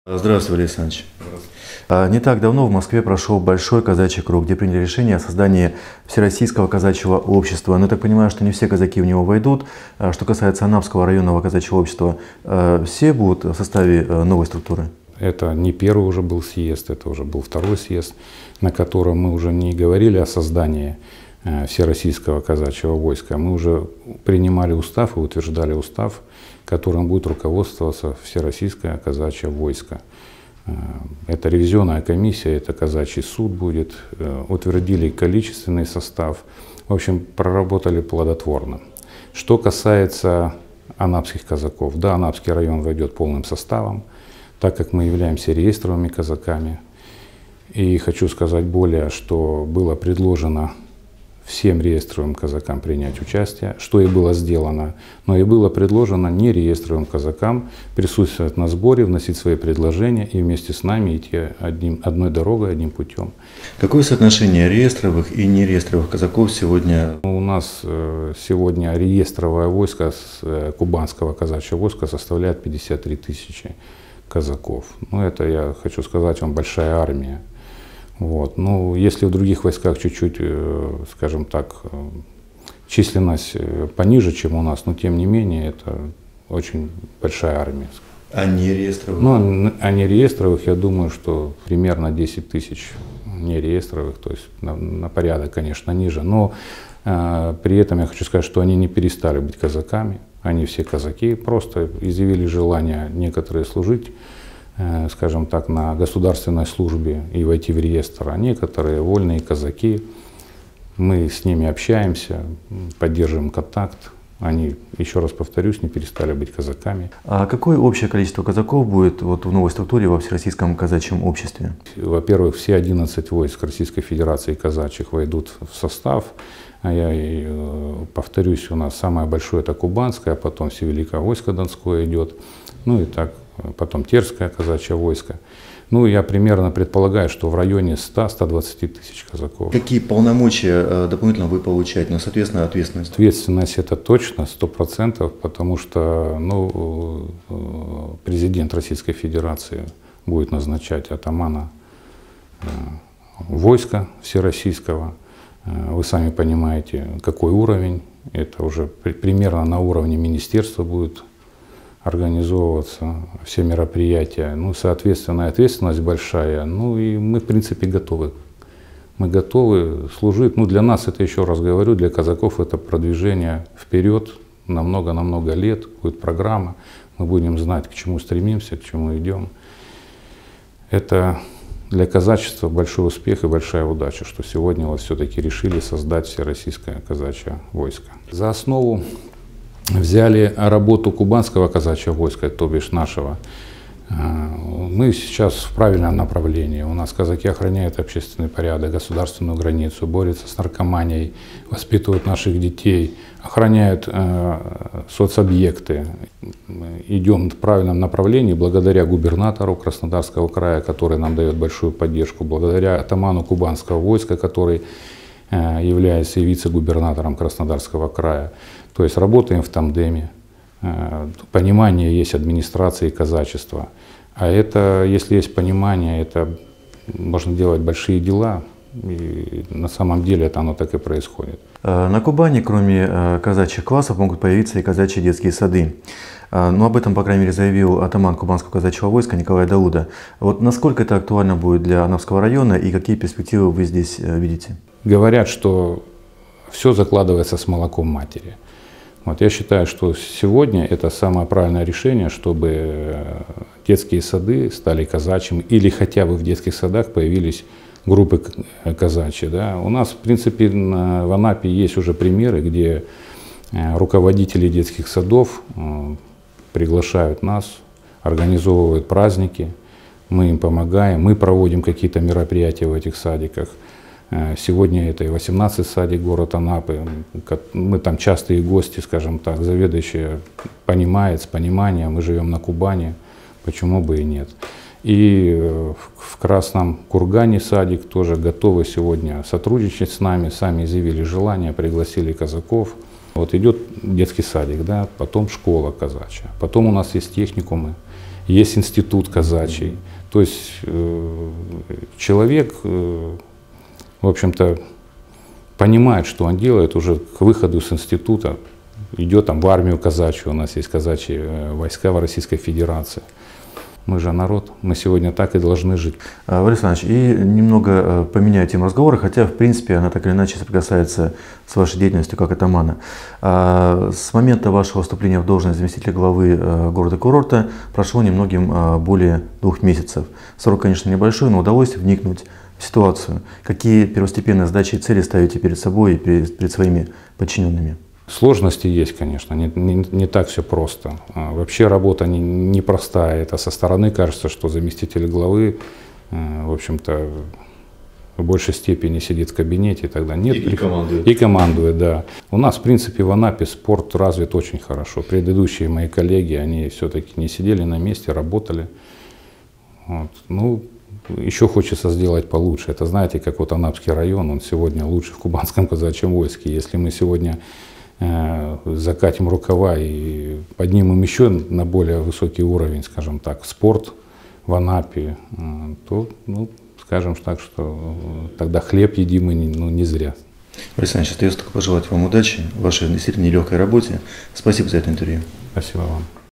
Здравствуй, Валерий Александрович. Не так давно в Москве прошел большой казачий круг, где приняли решение о создании Всероссийского казачьего общества. Но я так понимаю, что не все казаки в него войдут. Что касается Анапского районного казачьего общества, все будут в составе новой структуры? Это не первый уже был съезд, это уже был второй съезд, на котором мы уже не говорили о создании Всероссийского казачьего войска. Мы уже принимали устав и утверждали устав, которым будет руководствоваться Всероссийское казачье войско. Это ревизионная комиссия, это казачий суд будет, утвердили количественный состав. В общем, проработали плодотворно. Что касается анапских казаков, да, Анапский район войдет полным составом, так как мы являемся реестровыми казаками. И хочу сказать более, что было предложено всем реестровым казакам принять участие, что и было сделано, но и было предложено нереестровым казакам присутствовать на сборе, вносить свои предложения и вместе с нами идти одной дорогой, одним путем. Какое соотношение реестровых и нереестровых казаков сегодня? У нас сегодня реестровое войско Кубанского казачьего войска составляет 53 тысячи казаков. Ну, это, я хочу сказать вам, большая армия. Вот. Ну, если в других войсках чуть-чуть, скажем так, численность пониже, чем у нас, но тем не менее это очень большая армия. А нереестровых? Ну, а нереестровых, я думаю, что примерно 10 тысяч нереестровых, то есть на порядок, конечно, ниже. Но при этом я хочу сказать, что они не перестали быть казаками, они все казаки, просто изъявили желание некоторые служить, скажем так, на государственной службе и войти в реестр, а некоторые вольные казаки. Мы с ними общаемся, поддерживаем контакт. Они, еще раз повторюсь, не перестали быть казаками. А какое общее количество казаков будет вот в новой структуре во Всероссийском казачьем обществе? Во-первых, все 11 войск Российской Федерации казачьих войдут в состав. А я повторюсь, у нас самое большое это Кубанское, потом Всевеликое войско Донское идет, ну и так, потом Терское казачье войско. Ну, я примерно предполагаю, что в районе 100-120 тысяч казаков. Какие полномочия дополнительно вы получаете, ну, соответственно, ответственность? Ответственность это точно, 100%, потому что ну, президент Российской Федерации будет назначать атамана войска всероссийского. Вы сами понимаете, какой уровень. Это уже примерно на уровне министерства будет организовываться все мероприятия. Ну, соответственно, ответственность большая. Ну и мы, в принципе, готовы. Мы готовы служить. Ну, для нас это, еще раз говорю, для казаков это продвижение вперед на много-много лет. Будет программа. Мы будем знать, к чему стремимся, к чему идем. Это для казачества большой успех и большая удача, что сегодня вот все-таки решили создать Всероссийское казачье войско. За основу взяли работу Кубанского казачьего войска, то бишь нашего. Мы сейчас в правильном направлении. У нас казаки охраняют общественный порядок, государственную границу, борются с наркоманией, воспитывают наших детей, охраняют соцобъекты. Идем в правильном направлении благодаря губернатору Краснодарского края, который нам дает большую поддержку, благодаря атаману Кубанского войска, который является и вице-губернатором Краснодарского края. То есть работаем в тандеме. Понимание есть администрации и казачества. А это, если есть понимание, это можно делать большие дела. И на самом деле это оно так и происходит. На Кубани, кроме казачьих классов, могут появиться и казачьи детские сады. Но об этом, по крайней мере, заявил атаман Кубанского казачьего войска Николай Дауда. Вот насколько это актуально будет для Анапского района и какие перспективы вы здесь видите? Говорят, что все закладывается с молоком матери. Вот я считаю, что сегодня это самое правильное решение, чтобы детские сады стали казачьими или хотя бы в детских садах появились группы казачьи. Да. У нас, в принципе, в Анапе есть уже примеры, где руководители детских садов приглашают нас, организовывают праздники, мы им помогаем, мы проводим какие-то мероприятия в этих садиках. Сегодня это и 18 садик город Анапы. Мы там частые гости, скажем так, заведующие понимает, с пониманием, мы живем на Кубани, почему бы и нет. И в Красном Кургане садик тоже готовы сегодня сотрудничать с нами, сами изъявили желание, пригласили казаков. Вот идет детский садик, да, потом школа казачья, потом у нас есть техникумы. есть институт казачий. То есть человек, в общем-то, понимает, что он делает уже к выходу с института, идет там в армию казачью, у нас есть казачьи войска в Российской Федерации. Мы же народ, мы сегодня так и должны жить. Валерий Александрович, и немного поменяю тему разговора, хотя, в принципе, она так или иначе соприкасается с вашей деятельностью как атамана. С момента вашего вступления в должность заместителя главы города-курорта прошло немногим более 2 месяцев. Срок, конечно, небольшой, но удалось вникнуть в ситуацию. Какие первостепенные задачи и цели ставите перед собой и перед своими подчиненными? Сложности есть, конечно, не так все просто. Вообще работа непростая. Это со стороны кажется, что заместитель главы, в общем-то, в большей степени сидит в кабинете и так далее. Нет, и командует. И командует, да. У нас, в принципе, в Анапе спорт развит очень хорошо. Предыдущие мои коллеги, они все-таки не сидели на месте, работали. Вот. Ну, еще хочется сделать получше. Это, знаете, как вот Анапский район, он сегодня лучше в Кубанском казачьем войске. Если мы сегодня закатим рукава и поднимем еще на более высокий уровень, скажем так, спорт в Анапе, то, ну, скажем так, что тогда хлеб едим мы не зря. Валерий Александрович, остается только пожелать вам удачи в вашей действительно нелегкой работе. Спасибо за это интервью. Спасибо вам.